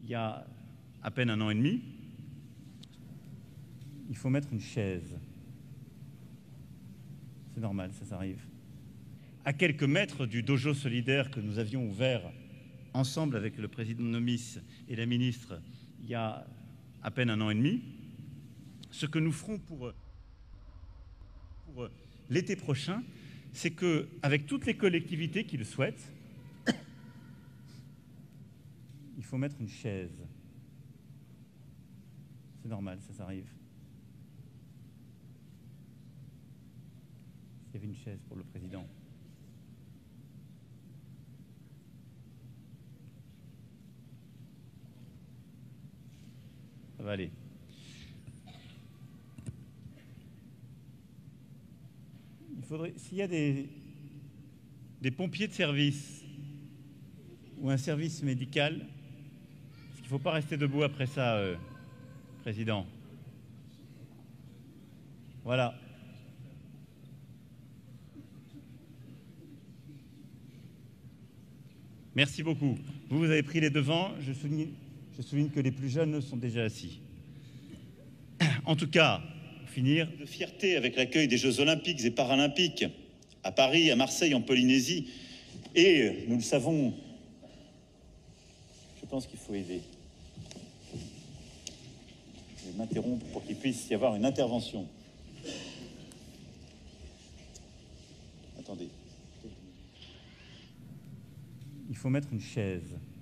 il y a à peine 1 an et demi. Il faut mettre une chaise. C'est normal, ça arrive. À quelques mètres du dojo solidaire que nous avions ouvert ensemble avec le président Nomis et la ministre il y a à peine 1 an et demi, ce que nous ferons pour l'été prochain, c'est qu'avec toutes les collectivités qui le souhaitent, il faut mettre une chaise. C'est normal, ça arrive. Il y avait une chaise pour le président. Ça va aller. Il faudrait, s'il y a des pompiers de service ou un service médical, parce qu'il ne faut pas rester debout après ça, Président. Voilà. Merci beaucoup. Vous avez pris les devants. Je souligne que les plus jeunes sont déjà assis. En tout cas, pour finir, de fierté avec l'accueil des Jeux Olympiques et Paralympiques à Paris, à Marseille, en Polynésie. Et nous le savons, je pense qu'il faut aider. Je vais m'interrompre pour qu'il puisse y avoir une intervention. Attendez. Il faut mettre une chaise.